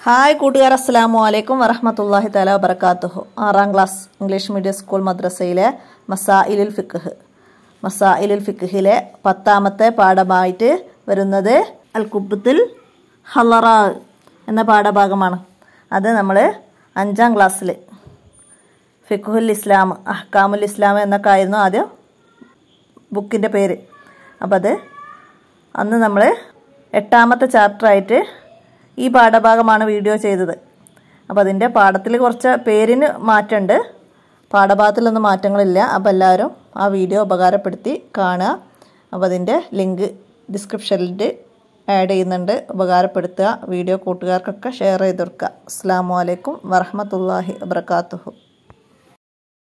Hi കൂട്ടുകാർ, അസ്സലാമു അലൈക്കും വറഹ്മത്തുള്ളാഹി തആല വബറകാതുഹു. 6ാം ക്ലാസ് ഇംഗ്ലീഷ് മീഡിയം സ്കൂൾ മദ്രസയിലെ മസായിലുൽ ഫിഖ്ഹിലെ 10ാമത്തെ പാഠമായിട്ട് വരുന്നത് അൽ ഖുബ്ത്തുൽ ഹളറാ എന്ന പാഠഭാഗമാണ്. അത് നമ്മൾ 5ാം ക്ലാസ്സിൽ ഫിഖ്ഹുൽ ഇസ്ലാം, അഹ്കാമുൽ ഇസ്ലാം എന്നൊക്കെ ആയിരുന്നു ആദ്യം ബുക്കിൻ്റെ പേര്. അപ്പോൾ അത് അന്ന് നമ്മൾ 8ാമത്തെ ചാപ്റ്ററായിട്ട് ഈ പാഠഭാഗമാണ് വീഡിയോ ചെയ്തത്. അപ്പോൾ അതിൻ്റെ പാഠത്തിൽ കുറച്ച് പേരിന് മാറ്റമുണ്ട്, പാഠഭാഗത്തിലൊന്നും മാറ്റങ്ങളില്ല. അപ്പോൾ എല്ലാവരും ആ വീഡിയോ ഉപകാരപ്പെടുത്തി കാണുക. അപ്പോൾ അതിൻ്റെ ലിങ്ക് ഡിസ്ക്രിപ്ഷനിൽ ആഡ് ചെയ്യുന്നുണ്ട്, ഉപകാരപ്പെടുത്തുക. വീഡിയോ കൂട്ടുകാർക്കൊക്കെ ഷെയർ ചെയ്ത് കൊടുക്കുക. അസ്സലാമു അലൈക്കും വറഹ്മത്തുള്ളാഹി വബറകാതുഹു.